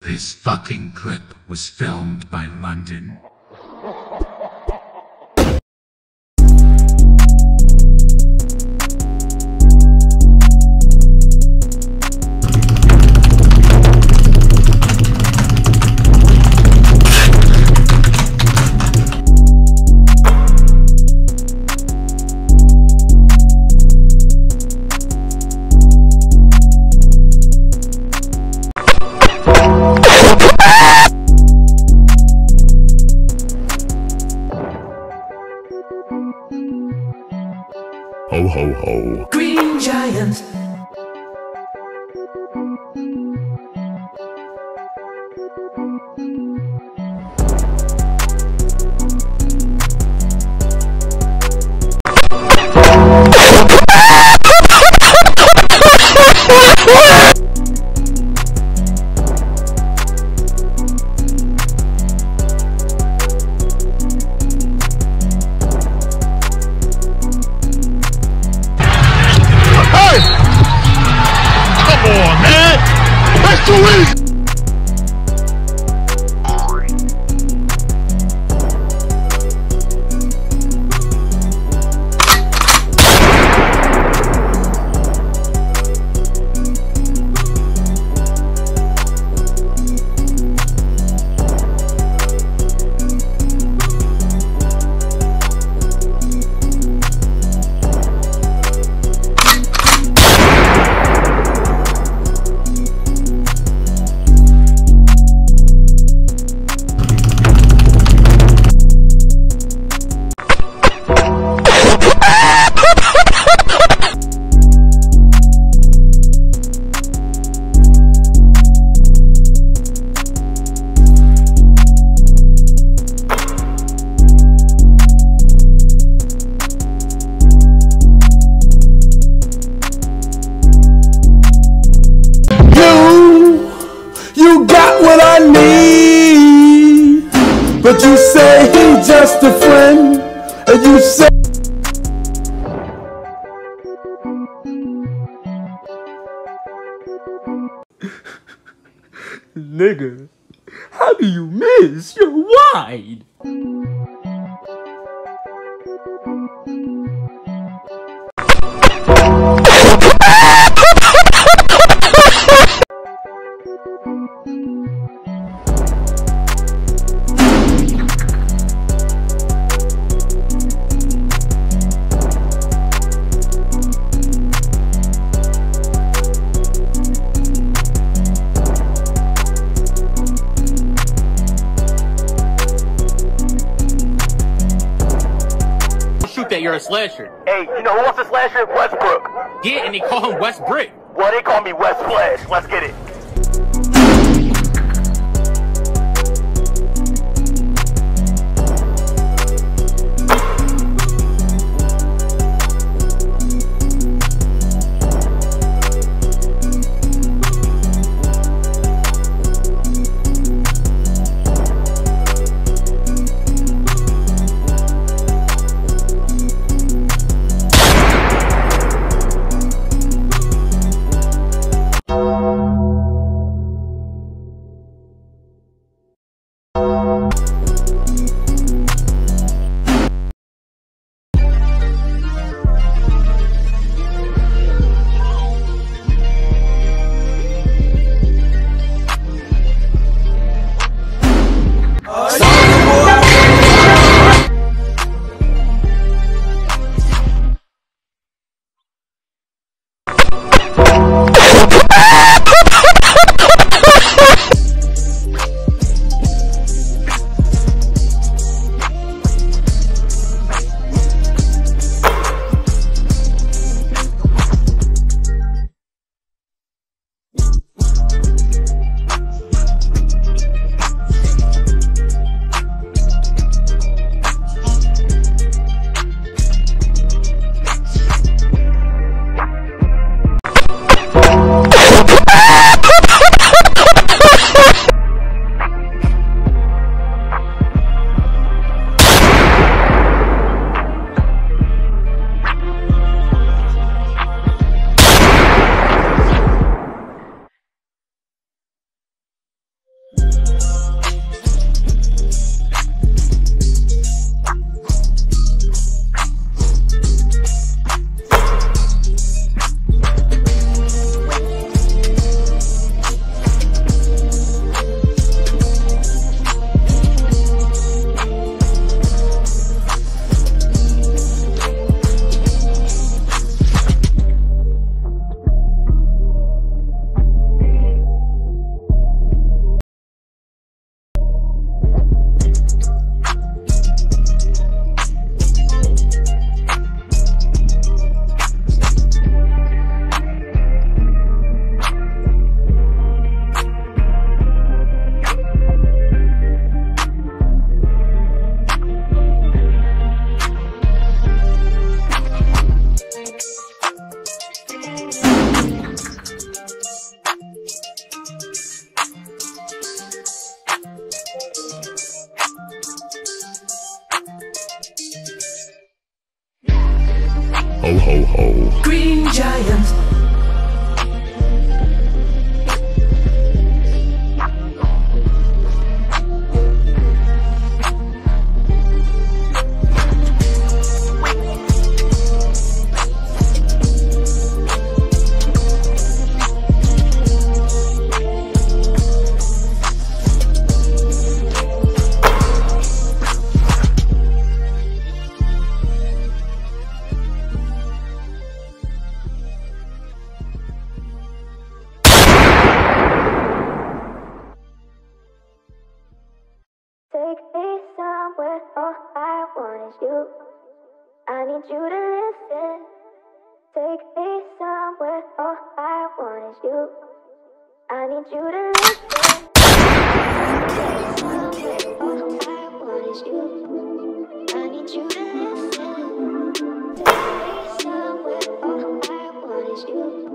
This fucking clip was filmed by London. Ho ho ho. Green giant. Too easy. You got what I need, but you say he's just a friend, and you say nigga, how do you miss? You're wide. That you're a slasher. Hey, you know who wants a slasher? Westbrook. Yeah, and they call him West Brick. Well, they call me West Flash. Let's get it. Ho ho ho. Green Giant. Take me somewhere, all I want is you. I need you to listen. Take me somewhere, all I want is you. I need you to listen. Somewhere, all I want is you. I need you to listen. Take me somewhere, all I want is you.